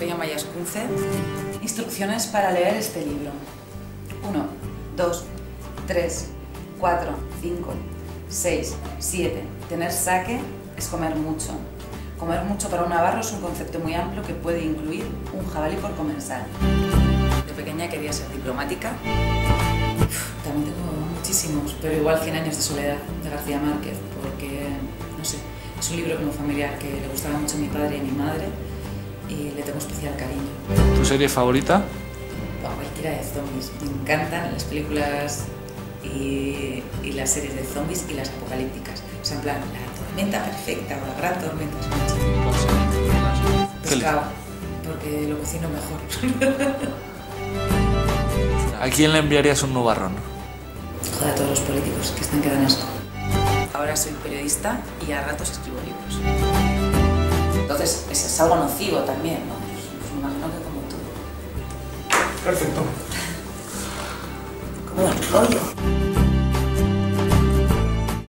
soy Amaia Escunce. Instrucciones para leer este libro. 1, 2, 3, 4, 5, 6, 7. Tener saque es comer mucho. Comer mucho para un navarro es un concepto muy amplio que puede incluir un jabalí por comensal. De pequeña quería ser diplomática. También tengo muchísimos, pero igual 100 años de soledad, de García Márquez, porque, no sé, es un libro como familiar que le gustaba mucho a mi padre y a mi madre y le tengo especial cariño. ¿Tu serie favorita? Bueno, cualquiera de zombies. Me encantan las películas y las series de zombies y las apocalípticas. O sea, en plan, la tormenta perfecta o la gran tormenta. Pescado, porque lo cocino mejor. ¿A quién le enviarías un nubarrón? Joder, a todos los políticos que están quedando asco. Ahora soy periodista y a ratos escribo libros. Entonces es algo nocivo también, ¿no? Pues me imagino que como tú. Perfecto. Como el rollo.